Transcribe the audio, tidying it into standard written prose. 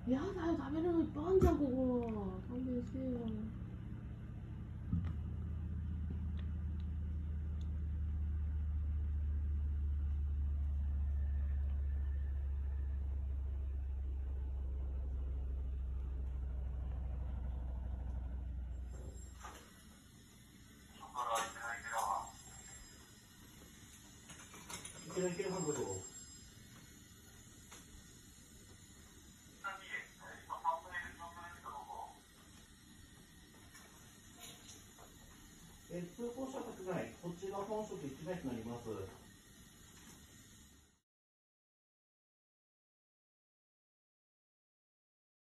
やだよ、食べるのいっぱいあんじゃん、ここ。勘弁してよ。 いける半分どう？通行車宅外、こっちが本所と1台となります。